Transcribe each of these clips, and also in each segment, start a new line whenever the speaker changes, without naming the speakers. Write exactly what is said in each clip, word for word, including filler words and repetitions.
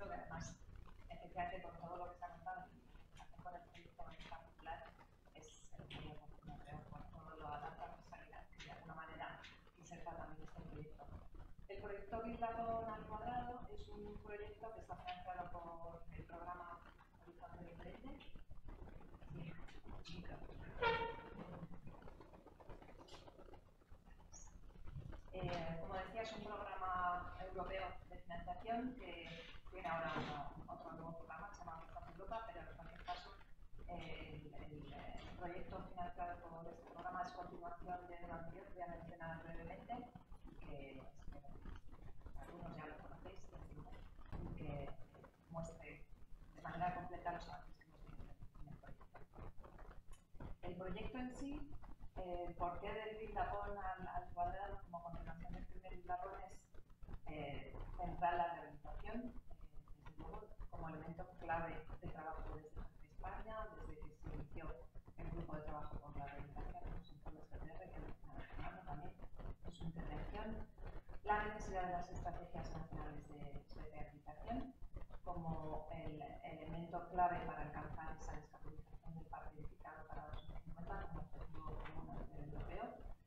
proyecto que además, efectivamente, con todo lo que se ha contado y con el proyecto en particular, es el mayor oportuno, creo, por todo lo a la transversalidad que de alguna manera inserta también este proyecto. El proyecto Bislabón al cuadrado es un proyecto que está financiado por el programa Horizonte dos mil veinte. Eh, como decía, es un programa europeo de financiación que tiene ahora otro, otro nuevo programa que se llama Horizonte Europa, pero en cualquier caso el, el, el proyecto financiado por este programa es continuación de uno anterior que voy a mencionar brevemente, que espero que algunos ya lo conocéis, y que eh, muestre de manera completa los avances que hemos tenido en el proyecto. El proyecto en sí, eh, ¿por qué del Bislabón al, al cuadrado como continuación del primer Bislabón? Es eh, centrar la rehabilitación, eh, desde luego, como elemento clave de trabajo desde España, desde que se inició el grupo de trabajo por la rehabilitación de los informes G T R, que ha mencionado también en su intervención, la necesidad de las estrategias nacionales de, de rehabilitación como el elemento clave para alcanzar esa descarbonización del parque edificado para dos mil cincuenta como objetivo común a nivel europeo,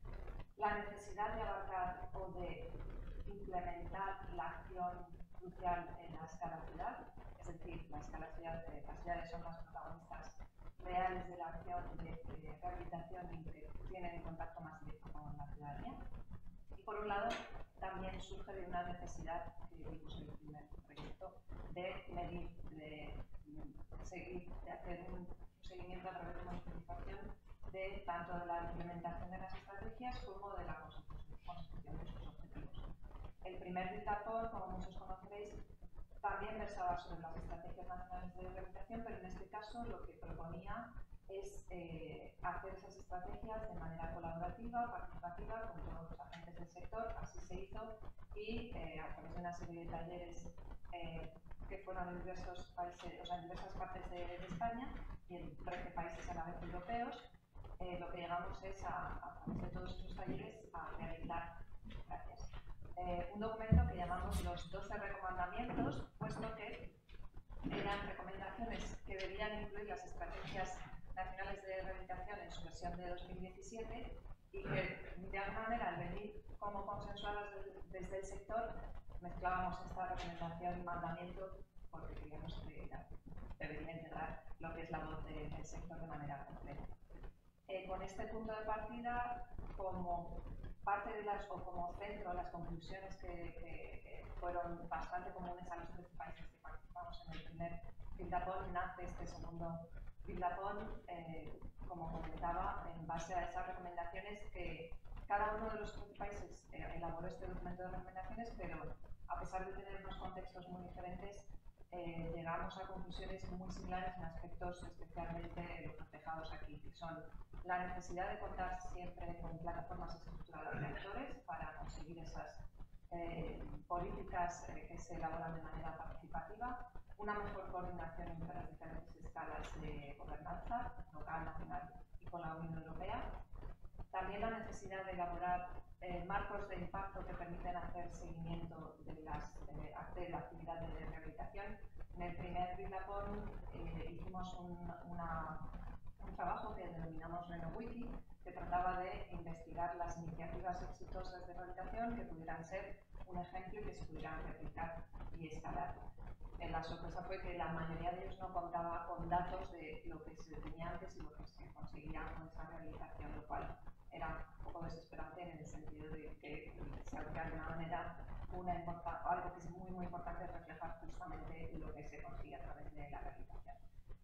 la necesidad de abarcar o de implementar la acción crucial en la escala ciudad, es decir, la escala ciudad, eh, las ciudades son las protagonistas reales de la acción de, de rehabilitación y que tienen contacto más directo con la ciudadanía. Y por un lado, también surge de una necesidad que vimos en el primer proyecto de medir, de, de seguir, de hacer un seguimiento a través de monitorización de tanto de la implementación de las estrategias como de la consecución de sus objetivos. El primer Bislabón, como muchos conoceréis, también versaba sobre las estrategias nacionales de rehabilitación, pero en este caso lo que proponía es eh, hacer esas estrategias de manera colaborativa, participativa, con todos los agentes del sector. Así se hizo y eh, a través de una serie de talleres eh, que fueron en diversos países, o sea, en diversas partes de, de España y en trece países a la vez europeos, eh, lo que llegamos es a, a través de todos esos talleres a realizar, gracias, eh, un documento que llamamos los doce recomendamientos, puesto que eran recomendaciones que debían incluir las estrategias nacionales de rehabilitación en su versión de dos mil diecisiete y que, de alguna manera, al venir como consensuadas desde el sector, mezclábamos esta recomendación y mandamiento porque creíamos que era, debería integrar lo que es la voz de, del sector de manera completa. Eh, con este punto de partida, como parte de las, o como centro de las conclusiones que, que fueron bastante comunes a los trece países que participamos en el primer Bislabón, nace este segundo Bislabón, eh, como comentaba, en base a esas recomendaciones que cada uno de los trece países eh, elaboró este documento de recomendaciones, pero a pesar de tener unos contextos muy diferentes, eh, llegamos a conclusiones muy similares en aspectos especialmente reflejados aquí, que son la necesidad de contar siempre con plataformas estructuradas de actores para conseguir esas eh, políticas eh, que se elaboran de manera participativa, una mejor coordinación entre las diferentes escalas de gobernanza, local, nacional y con la Unión Europea, también la necesidad de elaborar eh, marcos de impacto que permiten hacer seguimiento de, las, eh, de la actividad de rehabilitación. En el primer Bislabón eh, hicimos un, una, un trabajo que denominamos RenoWiki, que trataba de investigar las iniciativas exitosas de rehabilitación que pudieran ser un ejemplo y que se pudieran replicar y escalar. Eh, la sorpresa fue que la mayoría de ellos no contaba con datos de lo que se tenía antes y lo que se conseguía con esa rehabilitación, lo cual era un poco desesperante en el sentido de que se hacía de alguna manera una algo que es muy, muy importante reflejar justamente lo que se consigue a través de la rehabilitación.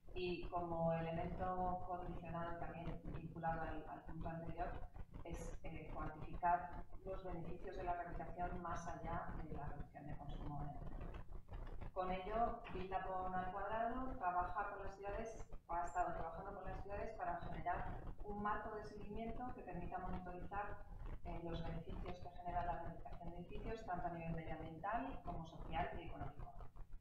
Y como elemento condicionado también vinculado al, al punto anterior, es eh, cuantificar los beneficios de la rehabilitación más allá de la reducción de consumo de energía. Con ello, Bislabón al cuadrado trabaja con las ciudades, o ha estado trabajando con las ciudades para generar un marco de seguimiento que permita monitorizar eh, los beneficios que genera la rehabilitación de edificios, tanto a nivel medioambiental como social y económico.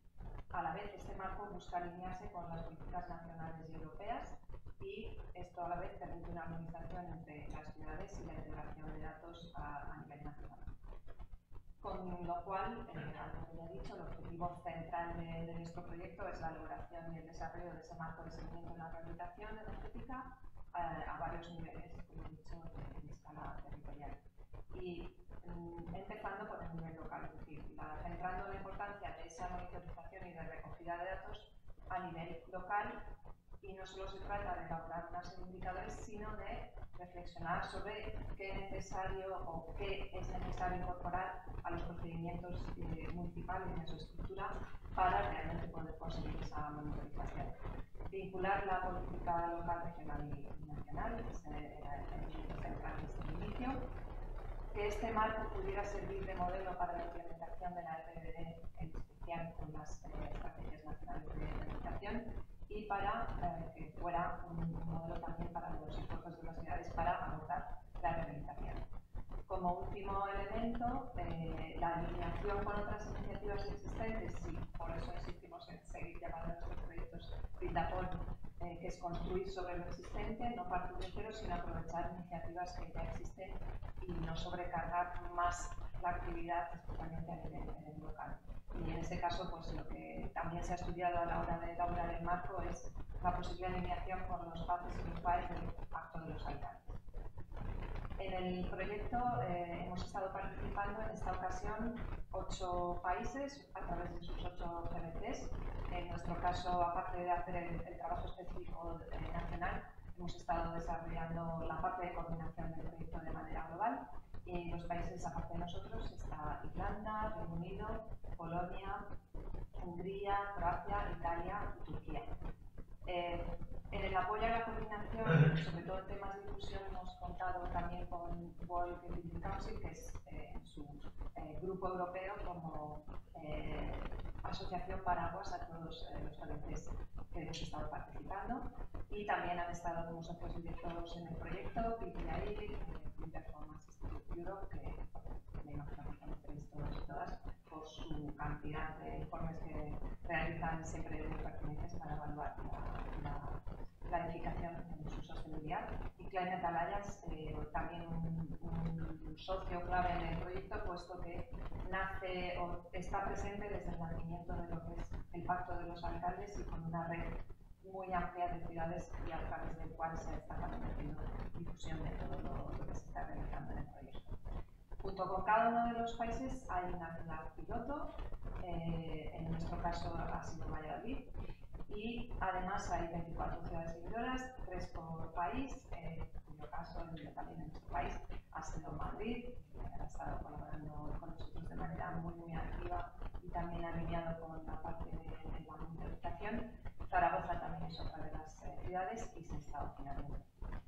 A la vez, este marco busca alinearse con las políticas nacionales y europeas y esto a la vez permite una armonización entre las ciudades y la integración de datos a, a nivel nacional. Con lo cual, eh, como ya he dicho, dicho, el objetivo central de, de nuestro proyecto es la elaboración y el desarrollo de ese marco de seguimiento en la rehabilitación energética a, a varios niveles, como he dicho, en escala territorial. Y mm, empezando por el nivel local, es decir, la, centrando la importancia de esa monitorización y de recogida de datos a nivel local, y no solo se trata de elaborar una serie de indicadores, sino de reflexionar sobre qué es necesario o qué es necesario incorporar a los procedimientos eh, municipales y a su estructura para realmente poder conseguir esa monitorización. Vincular la política local, regional y nacional, ese era el elemento central desde el inicio. Que este marco pudiera servir de modelo para la implementación de la R P D, en especial con las eh, estrategias nacionales de rehabilitación, y para eh, que fuera un modelo también para los esfuerzos de las ciudades para abordar la rehabilitación. Como último elemento, eh, la alineación con otras iniciativas existentes, y por eso insistimos en seguir llamando a nuestros proyectos Vindapol, eh, que es construir sobre lo existente, no partir de cero, sino aprovechar iniciativas que ya existen y no sobrecargar más la actividad, especialmente a nivel, a nivel local. Y en este caso, pues lo que también se ha estudiado a la hora de elaborar el marco es la posible alineación con los bases principales del Pacto de los Alcaldes. En el proyecto eh, hemos estado participando en esta ocasión ocho países a través de sus ocho G B Ts. En nuestro caso, aparte de hacer el, el trabajo específico eh, nacional, hemos estado desarrollando la parte de coordinación del proyecto de manera global. Y en los países, aparte de nosotros, está Irlanda, Reino Unido, Polonia, Hungría, Croacia, Italia y Turquía. Eh, en el apoyo a la coordinación, sobre todo en temas de difusión, hemos contado también con World Building Council, que es eh, su eh, grupo europeo como eh, asociación paraguas a todos eh, los países que hemos estado participando, y también han estado como socios directos en el proyecto P P I, eh, Performance Institute Europe, que me imagino que conocéis todos y todas por su cantidad de informes que realizan siempre muy pertinentes para evaluar la, la planificación en su sostenibilidad. Y Climate Alliance, eh, también un, un socio clave en el proyecto, puesto que nace o está presente desde el nacimiento de lo que es el Pacto de los Alcaldes, y con una red muy amplia de ciudades y a través del cual se está también haciendo difusión de todo lo, lo que se está realizando en el proyecto. Junto con cada uno de los países hay una ciudad piloto, eh, en nuestro caso ha sido Valladolid, y además hay veinticuatro ciudades seguidoras, tres por país, eh, en cuyo caso también en nuestro país ha sido Madrid, que ha estado colaborando con nosotros de manera muy, muy activa y también alineado con la parte de, de la monitorización. Zaragoza también es otra de las eh, ciudades, y Sestao finalmente.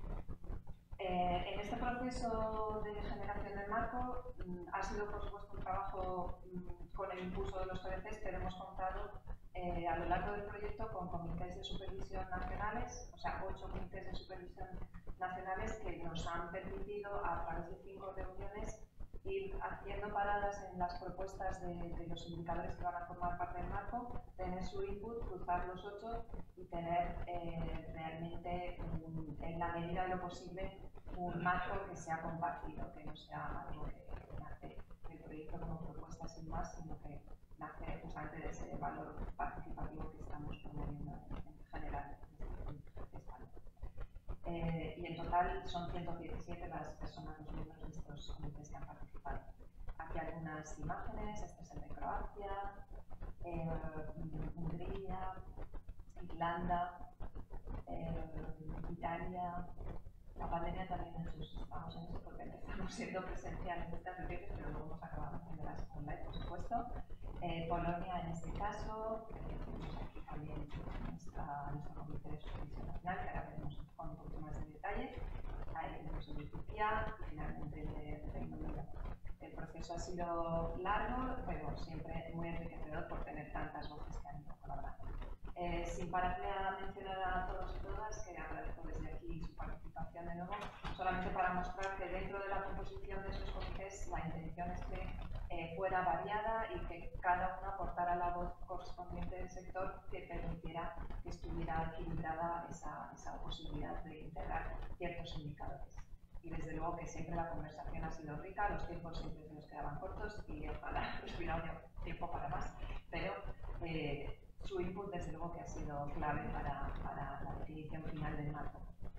Eh, en este proceso de generación del marco mm, ha sido, por supuesto, un trabajo mm, con el impulso de los G B Cs, pero hemos contado eh, a lo largo del proyecto con comités de supervisión nacionales, o sea, ocho comités de supervisión nacionales que nos han permitido, a través de cinco reuniones, ir haciendo paradas en las propuestas de, de los indicadores que van a formar parte del marco, tener su input, cruzar los ocho y tener eh, realmente, um, en la medida de lo posible, un marco que sea compartido, que no sea algo que, que nace del proyecto como propuesta sin más, sino que nace justamente de ese valor participativo que estamos promoviendo en, en general en España. Eh, y en total son ciento diecisiete las personas, los miembros de estos comités que han participado. Aquí algunas imágenes, este es el de Croacia, eh, Hungría, Irlanda, eh, Italia. La pandemia también nos asustamos en esto porque empezamos siendo presenciales en estas reuniones, pero luego hemos acabado haciéndolas online, por supuesto. Eh, Polonia en este caso, eh, tenemos aquí también nuestra, nuestro comité de supervisión nacional, que ahora veremos con un poquito más de detalle. Ahí tenemos el de Turquía y finalmente el de Reino Unido. El proceso ha sido largo, pero siempre muy enriquecedor por tener tantas voces que han ido colaborando. Eh, sin pararle a mencionar a todos y todas, que agradezco desde aquí su participación de nuevo, solamente para mostrar que dentro de la composición de esos comités la intención es que eh, fuera variada y que cada uno aportara la voz correspondiente del sector que permitiera que estuviera equilibrada esa, esa posibilidad de integrar ciertos indicadores. y desde luego que siempre la conversación ha sido rica, los tiempos siempre se nos quedaban cortos y ojalá nos hubiera dado tiempo para más, pero eh, su input desde luego que ha sido clave para, para la definición final del marco.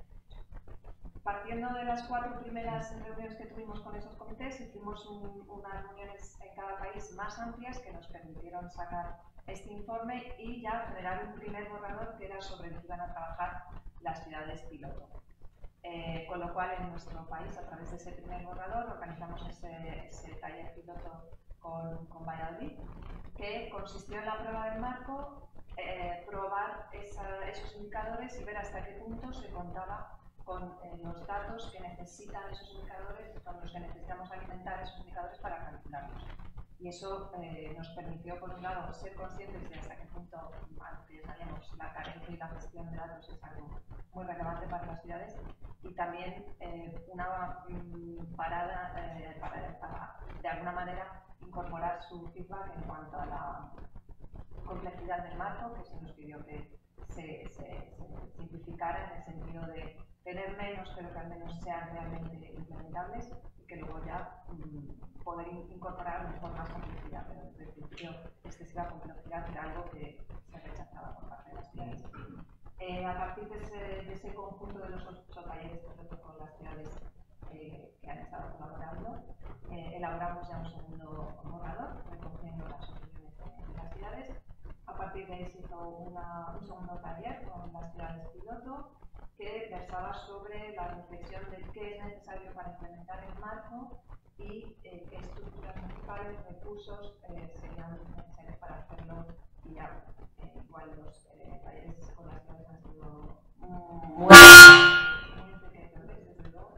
Partiendo de las cuatro primeras reuniones que tuvimos con esos comités, hicimos un, unas reuniones en cada país más amplias que nos permitieron sacar este informe y ya generar un primer borrador que era sobre el que iban a trabajar las ciudades piloto. Eh, con lo cual, en nuestro país, a través de ese primer borrador, organizamos ese, ese taller piloto con, con Valladolid, que consistió en la prueba del marco, eh, probar esa, esos indicadores y ver hasta qué punto se contaba con eh, los datos que necesitan esos indicadores, con los que necesitamos alimentar esos indicadores para calcularlos. Y eso eh, nos permitió, por un lado, ser conscientes de hasta qué punto, aunque ya sabíamos, la carencia y la gestión de datos es algo muy relevante para las ciudades, y también eh, una mm, parada eh, para, para, de alguna manera, incorporar su feedback en cuanto a la complejidad del marco, que se nos pidió que se, se, se simplificara en el sentido de tener menos, pero que al menos sean realmente implementables y que luego ya mmm, poder incorporar mejor más complejidad, pero desde el principio excesiva complejidad era algo que se rechazaba por parte de las ciudades. Eh, a partir de ese, de ese conjunto de los ocho talleres que con las ciudades eh, que han estado colaborando, eh, elaboramos ya un segundo borrador, recogiendo las opiniones de, de las ciudades. A partir de ahí se hizo una, un segundo taller con las ciudades piloto, que versaba sobre la reflexión de qué es necesario para implementar el marco y eh, qué estructuras municipales, recursos eh, serían necesarios para hacerlo viable. Eh, igual los eh, talleres con las ciudades han sido muy, muy enriquecedores, desde luego,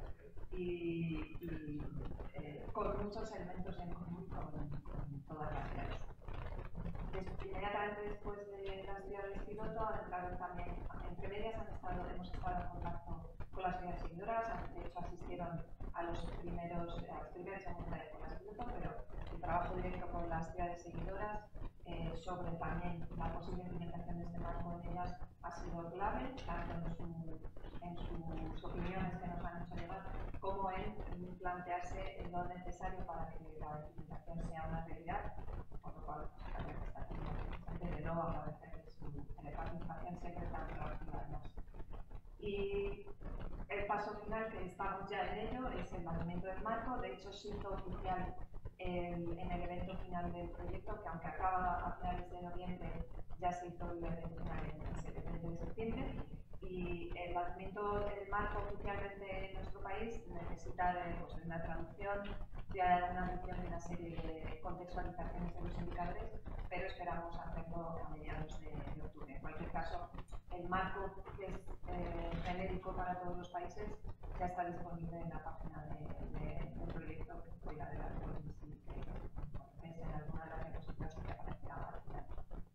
y, y eh, con muchos elementos en común con, con todas las ciudades. Inmediatamente después de las ciudades piloto, entraron también, entre medias han estado, hemos estado en contacto con las ciudades seguidoras, de hecho asistieron a los primeros, a las primeras y segundas con las piloto, pero el trabajo directo con las ciudades seguidoras eh, sobre también la posible implementación de este marco en ellas ha sido clave, tanto en, su, en sus opiniones que nos han hecho llegar, como en plantearse lo necesario para que la implementación sea una realidad, por lo cual también está aquí. Desde luego agradecer su participación siempre tan proactiva además. Y el paso final, que estamos ya en ello, es el lanzamiento del marco. De hecho, se hizo oficial el, en el evento final del proyecto, que aunque acaba a finales de noviembre, ya se hizo el evento final en el veinte de septiembre. Y el lanzamiento del marco oficialmente en nuestro país necesita de, pues, de una traducción, de una adición de una serie de contextualizaciones de los indicadores, pero esperamos hacerlo a mediados de, de octubre. En cualquier caso, el marco, que es eh, genérico para todos los países, ya está disponible en la página de, de, del proyecto, que fue la de la web, si es en alguna de las diapositivas que aparecerá al final.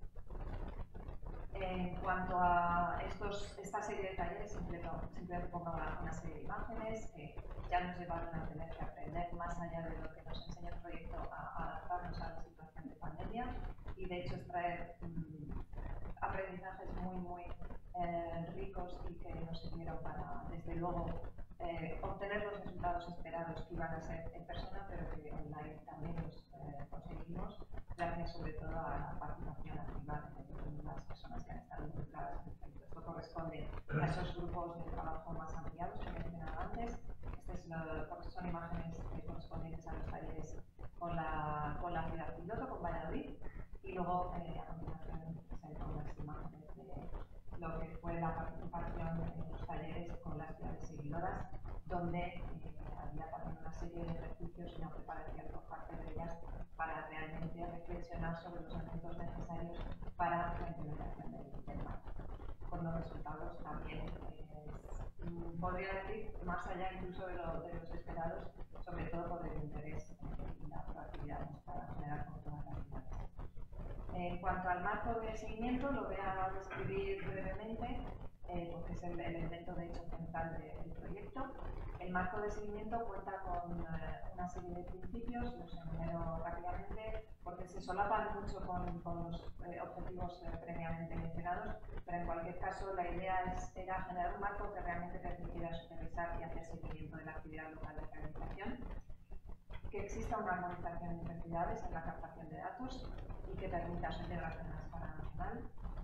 En cuanto a estos, esta serie de talleres, simplemente pongo una serie de imágenes que ya nos llevaron a tener que aprender más allá de lo que nos enseña el proyecto a, a adaptarnos a la situación de pandemia y de hecho extraer mmm, aprendizajes muy muy eh, ricos y que nos sirvieron para, desde luego, eh, obtener los resultados esperados que iban a ser en persona, pero que online también los eh, conseguimos, gracias sobre todo a la participación activa de las personas que han estado involucradas en el proyecto. Esto corresponde a esos grupos de trabajo más ampliados que mencionaba antes. Estas es son imágenes correspondientes a los talleres con la, con la ciudad piloto, con Valladolid, y luego eh, a continuación con las imágenes de lo que fue la participación en los talleres con las ciudades seguidoras, donde eh, había también una serie de ejercicios y una preparación por parte de ellas para realmente reflexionar sobre los elementos necesarios para la implementación del, del marco. Con los resultados también, eh, podría decir, más allá incluso de, lo, de los esperados, sobre todo por el interés eh, y la proactividad para generar con todas las ciudades. En cuanto al marco de seguimiento, lo voy a describir brevemente. eh, porque es el, el elemento de hecho central de, del proyecto. El marco de seguimiento cuenta con eh, una serie de principios, los enumero rápidamente porque se solapan mucho con, con los eh, objetivos eh, previamente mencionados, pero en cualquier caso la idea es, era generar un marco que realmente permitiera supervisar y hacer seguimiento de la actividad local de rehabilitación, que exista una armonización entre ciudades en la captación de datos y que permita su integración a escala nacional.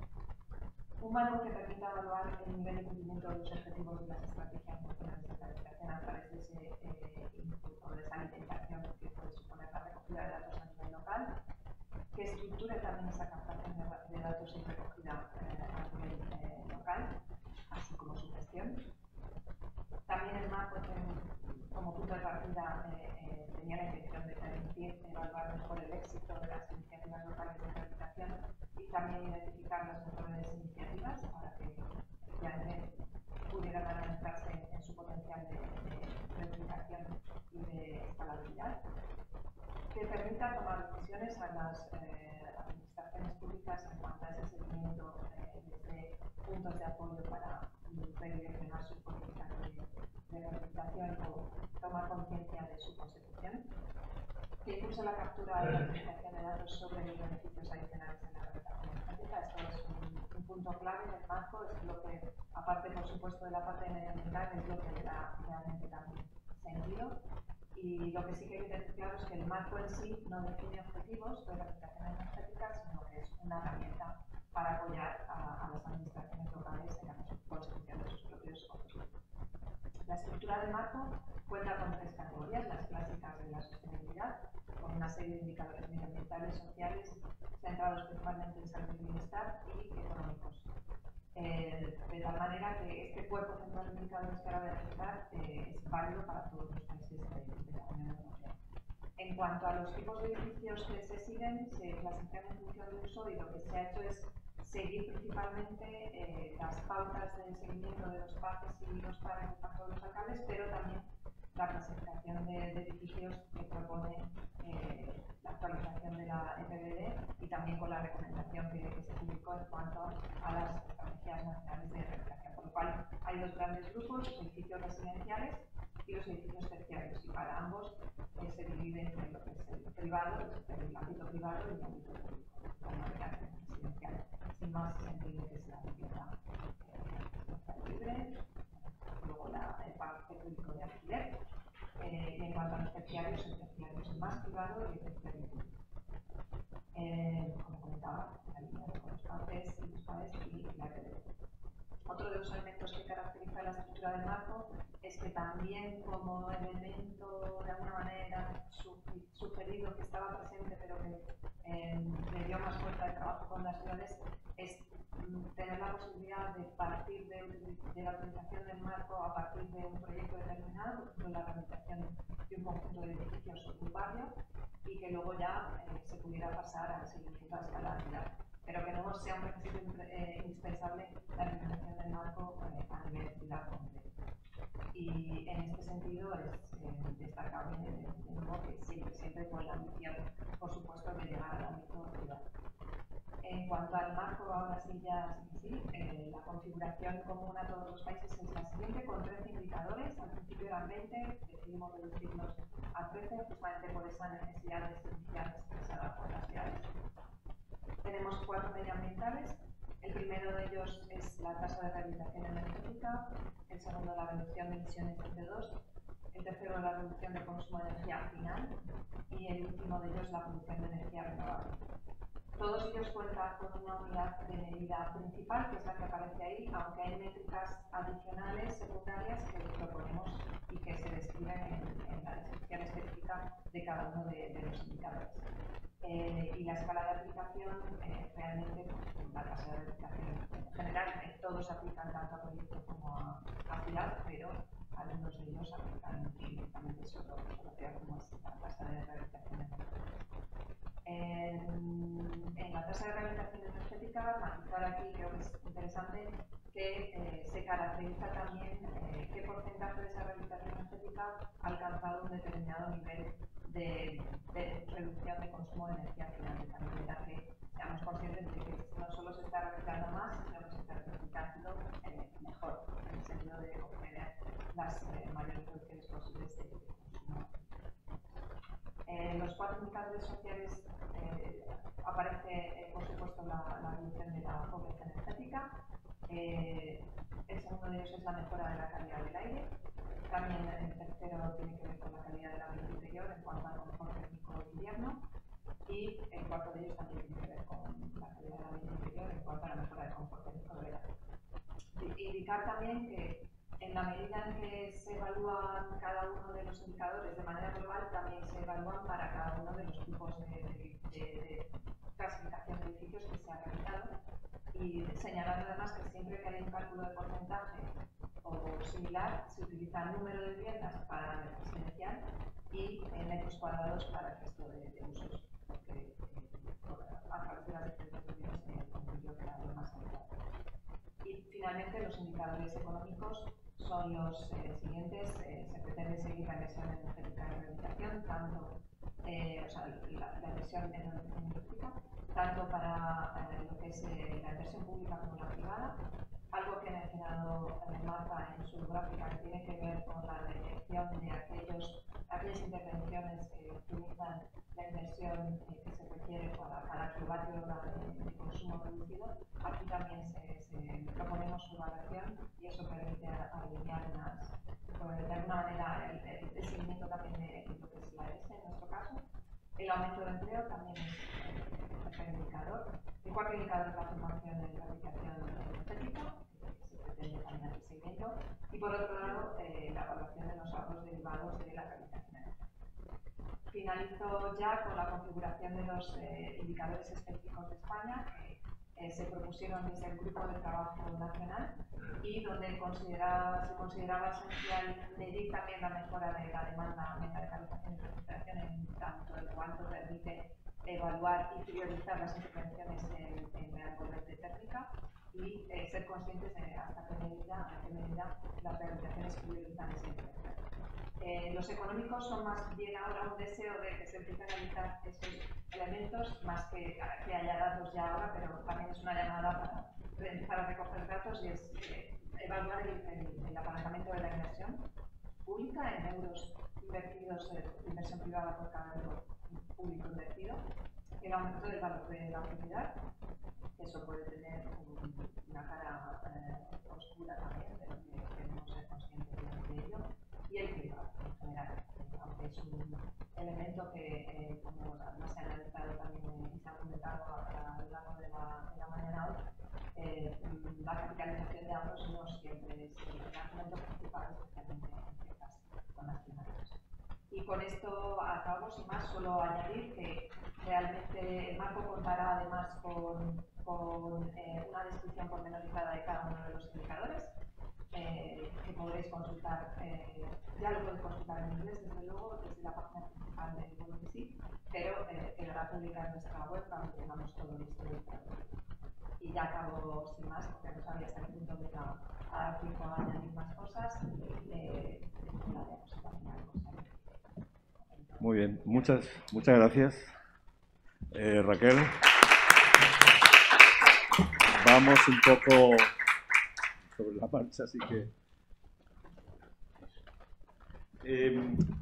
Un marco que permita evaluar el nivel de cumplimiento de los objetivos de las estrategias nacionales de rehabilitación a través de ese eh, input o de esa alimentación que puede suponer la recogida de datos a nivel local, que estructure también esa captación de, de datos y recogida eh, a nivel eh, local, así como su gestión. También el marco ten, como punto de partida eh, eh, tenía la intención de permitir evaluar mejor el éxito de las iniciativas locales de rehabilitación y también identificar las mejores iniciativas para que efectivamente pudieran analizarse en su potencial de, de replicación y de escalabilidad, que permita tomar decisiones a las eh, administraciones públicas en cuanto a ese seguimiento eh, desde puntos de apoyo para redireccionar sus políticas de, de rehabilitación o tomar conciencia de su consecución, que impulsa la captura y la utilización de datos sobre los beneficios adicionales en la rehabilitación energética. Esto es un, un punto clave del marco, es lo que, aparte por supuesto de la parte medioambiental, es lo que le da realmente también sentido. Y lo que sí que hay que tener claro es que el marco en sí no define objetivos de rehabilitación energética, sino que es una herramienta para apoyar a, a las administraciones locales en la consecución de sus propios objetivos. La estructura del marco cuenta con tres categorías, las clásicas de la sostenibilidad, con una serie de indicadores medioambientales, sociales, centrados principalmente en salud y bienestar y económicos. Eh, de tal manera que este cuerpo central de indicadores que ahora voy a presentar eh, es válido para todos los países de, de la Unión Europea. En cuanto a los tipos de edificios que se siguen, se clasifican en función de uso y lo que se ha hecho es seguir principalmente eh, las pautas de seguimiento de los P A Cs y los planes de impacto de los alcaldes, pero también la clasificación de, de edificios que propone eh, la actualización de la E P B D y también con la recomendación que, que se publicó en cuanto a las estrategias nacionales de rehabilitación. Por lo cual hay dos grandes grupos, los edificios residenciales y los edificios terciarios, y para ambos eh, se divide entre lo que es el privado, el ámbito privado y el ámbito público, de manera residencial. Sin más, se entiende que es la vivienda eh, libre, luego la, el parque público de alquiler, eh, y en cuanto a los terciarios, el terciario es el más privado y el terciario público. Eh, como comentaba, alineado con los P A Cs y los P A Es y la E P B D. Otro de los elementos que caracteriza la estructura del marco es que también como elemento de alguna manera sugerido que estaba presente pero que eh, le dio más fuerza al trabajo con las ciudades es tener la posibilidad de partir de, de la utilización del marco a partir de un proyecto determinado, por ejemplo la rehabilitación de un conjunto de edificios o un barrio, y que luego ya eh, se pudiera pasar al seguimiento a escala ciudad, pero que no sea un requisito eh, indispensable la implementación del marco eh, a nivel ciudad concreto. Y en este sentido es eh, destacable de, de nuevo que siempre, siempre con la ambición, por supuesto, de llegar al ámbito ciudad. En cuanto al marco, ahora sí ya sí, sí, eh, la configuración común a todos los países es la siguiente, con trece indicadores. Al principio eran veinte, decidimos reducirlos a trece, justamente por esa necesidad de simplicidad expresada por las ciudades. Tenemos cuatro medioambientales. El primero de ellos es la tasa de rehabilitación energética, el segundo la reducción de emisiones de C O dos, el tercero la reducción de consumo de energía final y el último de ellos la producción de energía renovable. Todos ellos cuentan con una unidad de medida principal, que es la que aparece ahí, aunque hay métricas adicionales, secundarias, que proponemos y que se describen en, en la descripción específica de cada uno de, de los indicadores. Eh, y la escala de aplicación, eh, realmente, la tasa de aplicación en general, eh, todos aplican tanto a proyectos como a, a ciudad, pero algunos de ellos aplican directamente solo a ciudad, como es la tasa de rehabilitación energética. En, en la tasa de rehabilitación energética, matizar aquí creo que es interesante que eh, se caracteriza también eh, qué porcentaje de esa rehabilitación energética ha alcanzado un determinado nivel de, de reducción de consumo de energía final, de tal manera que seamos conscientes de que no solo se está rehabilitando más, sino que se certificándolo eh, mejor, en el sentido de obtener las eh, mayores producciones posibles de consumo. En los cuatro indicadores sociales eh, aparece, eh, por supuesto, la, la reducción de la pobreza energética. Eh, el segundo de ellos es la mejora de la calidad del aire. También el tercero tiene que ver con la calidad del ambiente interior en cuanto al confort térmico de invierno. Y el cuarto de ellos también tiene que ver con la calidad del ambiente interior en cuanto a la mejora del confort térmico de verano. Indicar también que en la medida en que se evalúan cada uno de los indicadores de manera global, también se evalúan para cada uno de los tipos de, de, de, de clasificación de edificios que se ha realizado. Y señalando además que siempre que hay un cálculo de porcentaje o similar, se utiliza el número de viviendas para el residencial y en metros cuadrados para el resto de, de usos, porque eh, a través de las diferentes reuniones se concluyó que era lo más adecuado. Y finalmente los indicadores económicos son los eh, siguientes. Eh, se pretende seguir la inversión energética en rehabilitación, tanto eh, o sea, la, la inversión energética, tanto para eh, lo que es eh, la inversión pública como la privada. Algo que ha mencionado eh, Marta en su gráfica, que tiene que ver con la detección de aquellos, aquellas intervenciones que utilizan la inversión eh, que se requiere para cada kilovatio hora de, de consumo reducido. Aquí también se, se proponemos su evaluación y eso permite alinear unas, de alguna manera el, el, el seguimiento también de, de lo que es la E S en nuestro caso. El aumento del empleo también es eh, el indicador. El cuarto indicador es la formación en la aplicación energética, que se pretende también el seguimiento. Y por otro lado, eh, la evaluación de los ahorros derivados de la rehabilitación energética. Finalizo ya con la configuración de los eh, indicadores específicos de España, que eh, se propusieron desde el Grupo de Trabajo Nacional y donde considera, se consideraba esencial medir también la mejora de la demanda de calefacción y refrigeración, en tanto en cuanto permite evaluar y priorizar las intervenciones en, en la corriente térmica y eh, ser conscientes de hasta qué medida, a qué medida las rehabilitaciones priorizan esa intervención. Eh, los económicos son más bien ahora un deseo de que se empiecen a analizar esos elementos, más que que haya datos ya ahora, pero también es una llamada para empezar a recoger datos y es eh, evaluar el, el, el apalancamiento de la inversión pública en euros invertidos, eh, inversión privada por cada euro público invertido, el aumento del valor de la propiedad, eso puede tener un, una cara eh, oscura también, de lo que debemos ser conscientes de ello, y el privado en general, aunque es un elemento que, eh, como además se ha analizado también y se ha comentado a lo largo de la, de la mañana hoy, eh, la capitalización de ahorros no siempre es el argumento principal, especialmente en ciertas zonas climáticas. Y con esto acabo, sin más, solo añadir que realmente el marco contará además con, con eh, una descripción pormenorizada de cada uno de los indicadores, eh, que podréis consultar, eh, ya lo podéis consultar en inglés, desde luego, desde la página principal de Bueno que sí, pero eh, quedará publicada en nuestra web cuando tengamos todo listo. Y ya acabo sin más, porque no sabía hasta qué punto me iba a dar tiempo a añadir más cosas. Eh, la diapositiva final,
Muy bien, muchas, muchas gracias, eh, Raquel. Vamos un poco sobre la marcha, así que... Eh,